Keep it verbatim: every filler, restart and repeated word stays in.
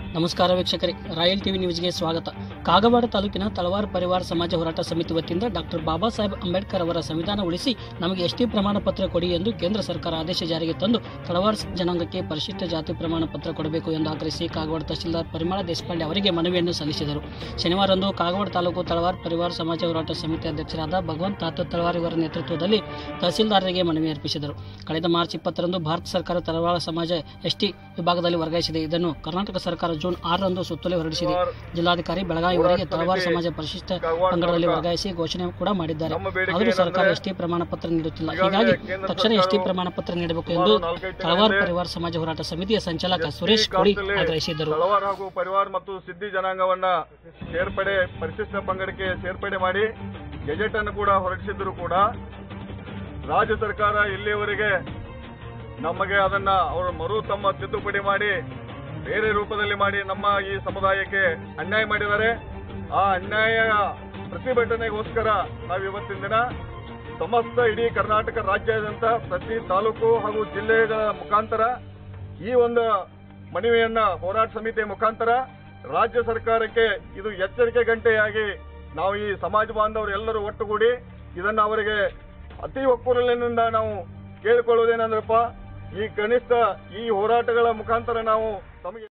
ನಮಸ್ಕಾರ ವೀಕ್ಷಕರೇ, royal TV ನ್ಯೂಸ್ಗೆ ಸ್ವಾಗತ. ಕಾಗವಾಡ ತಾಲೂಕಿನ ತಳವಾರ ಪರಿವಾರ ಸಮಾಜ ಹೋರಾಟ ಸಮಿತಿ ವತಿಯಿಂದ ಡಾಕ್ಟರ್ ಬಾಬಾ ಸಾಹೇಬ್ ಅಂಬೇಡ್ಕರ್ ಅವರ ಸಂವಿಧಾನ ಉಳಿಸಿ ನಮಗೆ ಎಸ್ಟಿ ಪ್ರಮಾಣ ಪತ್ರ ಕೊಡಿ ಎಂದು ಕೇಂದ್ರ ಸರ್ಕಾರ ಆದೇಶ ಜಾರಿಗೆ ತಂದು ತಳವಾರ ಜನಾಂಗಕ್ಕೆ ಪರಿಶಿಷ್ಟ ಜಾತಿ ಪ್ರಮಾಣ ಪತ್ರ ಕೊಡಬೇಕು ಎಂದು ಆಗ್ರಹಿಸಿ ಕಾಗವಾಡ ತಹಶೀಲ್ದಾರ್ ಪರಿಮಳ ದೇಶಪಾಂಡೆ ಅವರಿಗೆ ಮನವಿಯನ್ನು ಸಲ್ಲಿಸಿದರು. ಶನಿವಾರಂದು ಕಾಗವಾಡ ತಾಲೂಕು ತಳವಾರ ಪರಿವಾರ ಸಮಾಜ ಹೋರಾಟ ಸಮಿತಿ ಅಧ್ಯಕ್ಷರಾದ ಭಗವಂತ ತಾತ ತಳವಾರ ಇವರ ನೇತೃತ್ವದಲ್ಲಿ ತಹಸೀಲ್ದಾರರಿಗೆ ಮನವಿ ಅರ್ಪಿಸಿದರು. ಕಳೆದ ಮಾರ್ಚ್ ಇಪ್ಪತ್ತರಂದು ಭಾರತ ಸರ್ಕಾರ ತಳವಾರ ಸಮಾಜ ಎಸ್ಟಿ ವಿಭಾಗದಲ್ಲಿ ವರ್ಗಾಯಿಸಿದೆ. ಇದನ್ನು ಕರ್ನಾಟಕ ಸರ್ಕಾರ ಜೂನ್ ಆರರಂದು ಸುತ್ತೋಲೆ ಹೊರಡಿಸಿದೆ. ಜಿಲ್ಲಾಧಿಕಾರಿ ಬೆಳಗಾವಿ ಇವರಿಗೆ ತಳವಾರ ಸಮಾಜ ಪರಿಶಿಷ್ಟ ಪಂಗಡದಲ್ಲಿ ವರ್ಗಾಯಿಸಿ ಘೋಷಣೆ ಕೂಡ ಮಾಡಿದ್ದಾರೆ. ಆದರೂ ಸರ್ಕಾರ ಎಸ್ಟಿ ಪ್ರಮಾಣ ಪತ್ರ ನೀಡುತ್ತಿಲ್ಲ. ಹೀಗಾಗಿ ತಕ್ಷಣ ಎಸ್ಟಿ ಪ್ರಮಾಣ ಪತ್ರ ನೀಡಬೇಕು ಎಂದು ತಳವಾರ ಪರಿವಾರ ಸಮಾಜ ಹೋರಾಟ ಸಮಿತಿಯ ಸಂಚಾಲಕ ಸುರೇಶ್ ಕೋಡಿ ಆಗ್ರಹಿಸಿದರು. ತಳವಾರ ಹಾಗೂ ಪರಿವಾರ ಮತ್ತು ಸಿದ್ದಿ ಜನಾಂಗವನ್ನ ಸೇರ್ಪಡೆ ಪರಿಶಿಷ್ಟ ಪಂಗಡಕ್ಕೆ ಸೇರ್ಪಡೆ ಮಾಡಿ ಗೆಜೆಟ್ ಅನ್ನು ಕೂಡ ಹೊರಡಿಸಿದ್ರು ಕೂಡ ರಾಜ್ಯ ಸರ್ಕಾರ ಇಲ್ಲಿಯವರೆಗೆ ನಮಗೆ ಅದನ್ನ ಅವರು ಮರು ತಮ್ಮ ತಿದ್ದುಪಡಿ ಮಾಡಿ ಬೇರೆ ರೂಪದಲ್ಲಿ ಮಾಡಿ ನಮ್ಮ ಈ ಸಮುದಾಯಕ್ಕೆ ಅನ್ಯಾಯ ಮಾಡಿದ್ದಾರೆ. ಆ ಅನ್ಯಾಯ ಪ್ರತಿಭಟನೆಗೋಸ್ಕರ ನಾವು ಇವತ್ತಿನ ದಿನ ಸಮಸ್ತ ಇಡೀ ಕರ್ನಾಟಕ ರಾಜ್ಯಾದ್ಯಂತ ಪ್ರತಿ ತಾಲೂಕು ಹಾಗೂ ಜಿಲ್ಲೆಗಳ ಮುಖಾಂತರ ಈ ಒಂದು ಮನವಿಯನ್ನ ಹೋರಾಟ ಸಮಿತಿಯ ಮುಖಾಂತರ ರಾಜ್ಯ ಸರ್ಕಾರಕ್ಕೆ ಇದು ಎಚ್ಚರಿಕೆ ಗಂಟೆಯಾಗಿ ನಾವು ಈ ಸಮಾಜ ಬಾಂಧವರು ಎಲ್ಲರೂ ಒಟ್ಟುಗೂಡಿ ಇದನ್ನ ಅವರಿಗೆ ಅತಿ ಒಕ್ಕೂರಲಿನಿಂದ ನಾವು ಕೇಳಿಕೊಳ್ಳುವುದೇನೆಂದ್ರಪ್ಪ, ಈ ಕನಿಷ್ಠ ಈ ಹೋರಾಟಗಳ ಮುಖಾಂತರ ನಾವು ತಮಗೆ